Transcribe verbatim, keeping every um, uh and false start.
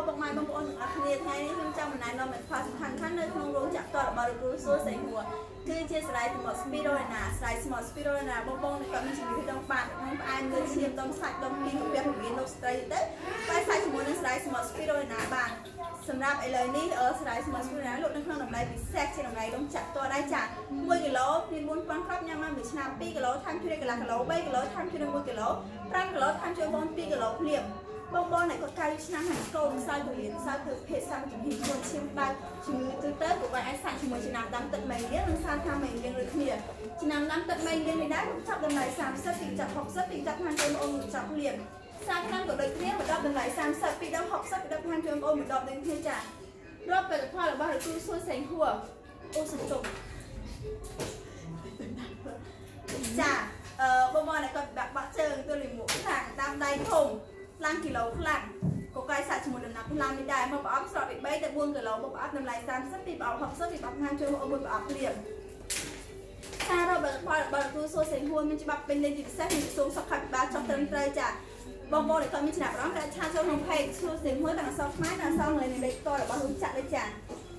bố bông mai bông ôn ở kia thay nhưng trong này nó mình phát thành khăn nơi khôngรู้จัก ตัว bảo được sốใส่หัว คือ chia sẻ một speedo nè slice small speedo nè bông bông này còn mình chỉ biết trong bạn không ai người chiêm trong sạch trong kia cũng biết mình nó straight đấy phải sai chỉ muốn slice small speedo nè bạn សម្រាប់ឥឡូវនេះអឺស្រាយស្មើស្មើណាលោកនៅក្នុងតម្លៃពិសេសជាតម្លៃដុំចាក់តដែរចាមួយគីឡូមាន bốn nghìn គ្រាប់ញ៉ាំមកមួយឆ្នាំ ពីរគីឡូថែមជួយកន្លះគីឡូ បីគីឡូថែមជួយមួយគីឡូ ប្រាំគីឡូថែមជួយបង ពីរគីឡូភ្លាមបងបងnày គាត់កាយឆ្នាំហើយកូនខ្សោយទូលានខ្សោយគឺភេទសាមជំនាញខ្លួនឈាមដៅជំងឺទូទៅក៏អាចសាក់ជាមួយឆ្នាំដាំទឹកមេរៀងនិងសារថាមេរៀងដូចគ្នាឆ្នាំដាំទឹកមេរៀងនេះដែរចាប់តម្លៃ សាមសិប ពីចាប់ ហុកសិប ពីចាប់ខាងជើងអូនចាប់ភ្លាមសាច់ឆ្នាំក៏ដូចគ្នាមកដល់តម្លៃ សាមសិប ពីដល់ ហុកសិប ពីដល់ខាងជើងអូនមកដល់ដូចគ្នាចារកផលិតផលរបស់លោកគ្រូសួរសេងហួរអូសុជុំចាអឺបងប្អូនគាត់ដាក់បាក់ជើងទៅលីមួកខាងតាមដៃធំខ្លាំងគីឡូខ្លាំងក៏កាយសាច់ជាមួយដំណាប់ខ្លាំងនេះដែរមកប្រអប់ស្រក់ពី បី ទៅ បួន គីឡូមកប្រអប់តម្លៃ សាមសិប ពីប្រអប់ ហុកសិប ពីប្រអប់ខាងជើងអូនមួយប្រអប់ព្រាមការរកផលិតផលរបស់លោកគ្រូសួរសេងហួរមានច្បាប់ពេញលេញពិសេសនិងសូមសុខភាពបាទចុះត្រឹមត្រូវចាបងប្អូនដែលគាត់មានចំណាប់អារម្មណ៍ដែលឆាចូលក្នុង page សួរសេងហួរទាំងអក្សរខ្មែរនិងអក្សរអង់គ្លេសនៃលេខតរបស់លោកចាក់ដូចចា